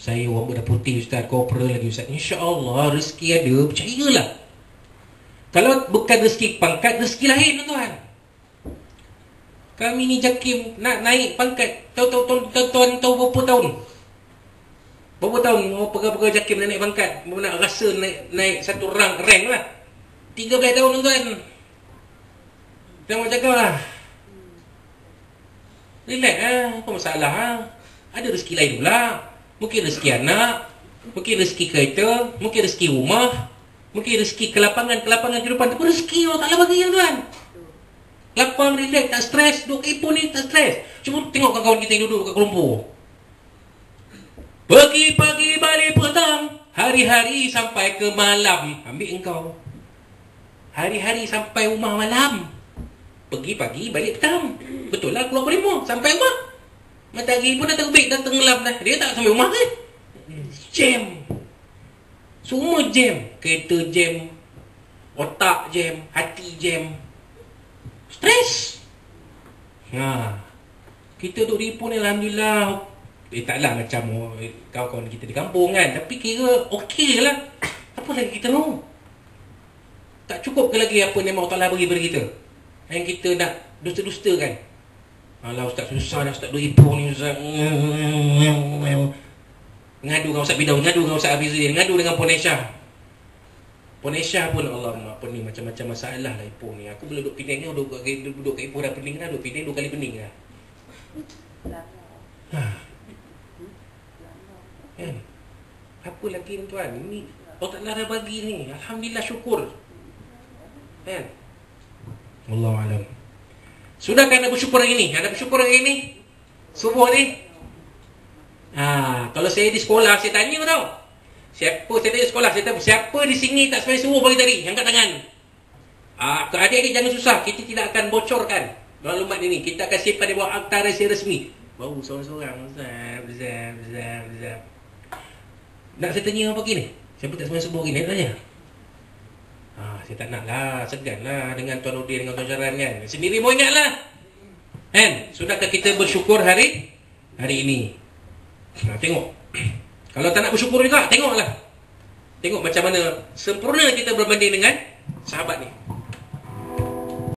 Saya orang berdah putih Ustaz, kopra lagi Ustaz. InsyaAllah rezeki ada, percayalah. Kalau bukan rezeki pangkat, rezeki lain tuan-tuan. Kami ni JAKIM nak naik pangkat tuan-tuan tahu berapa tahun? Berapa tahun pegawai JAKIM nak naik pangkat, nak rasa naik satu rank lah. 13 tahun tuan-tuan. Jangan cakap lah. Relax lah, apa masalah lah. Ada rezeki lain pula. Mungkin rezeki anak, mungkin rezeki kereta, mungkin rezeki rumah, mungkin rezeki kelapangan kehidupan. Tapi rezeki Allah Ta'ala bagi tuan. Lapang, relax, tak stres. Duduk iPhone ni tak stres. Cuma tengok kawan-kawan kita yang duduk kat Kuala Lumpur. Pagi-pagi balik petang, hari-hari sampai ke malam. Ambil engkau. Hari-hari sampai rumah malam. Pergi pagi balik petang. Betul lah keluar Kuala sampai rumah. Matahari pun dah terbit, dah tenggelam dah. Dia tak sampai rumah kan? Jam. Semua jam. Kereta jam, otak jam, hati jam. Stres. Kita duduk di Ipoh ni alhamdulillah. Taklah macam kawan-kawan kita di kampung kan. Tapi kira okey lah. Apa lagi kita mahu? Tak cukup ke lagi apa yang Allah Ta'ala bagi pada kita? Yang kita nak dusta-dusta kan? Alah Ustaz susah dah Ustaz duduk Ipoh ni Ustaz. Ngadu dengan Ustaz Bidau, ngadu dengan Ustaz Hafizudin, ngadu dengan Puan Aisyah. Puan Aisyah pun Allah apa ni macam-macam masalah lah Ipoh ni. Aku boleh duduk Penang ni, duduk kat Ipoh dah pening dah, duduk Penang 2 kali pening dah. Kan? Apa lagi tuan? Ini Allah Ta'ala dah bagi ni. Alhamdulillah syukur. Kan? Wallahualam. Sudahkah anda bersyukur hari ni? Anda bersyukur hari ni? Subuh ni? Kalau saya di sekolah, saya tanya tau. Saya tanya di sekolah, saya tanya, siapa di sini tak sembahyang subuh pagi tadi? Angkat tangan. Adik-adik jangan susah. Kita tidak akan bocorkan maklumat ini. Kita akan simpan di bawah akta rahsia resmi. Baru seorang-seorang. Nak saya tanya apa lagi ni? Siapa tak sembahyang subuh hari ni? Tanya. Saya tak nak lah, segan lah dengan Tuan Udin, dengan Tuan Syaran kan. Sendiri mau ingat lah kan. Sudahkah kita bersyukur hari ini? Tengok. Kalau tak nak bersyukur juga, tengoklah. Tengok macam mana sempurna kita berbanding dengan sahabat ni.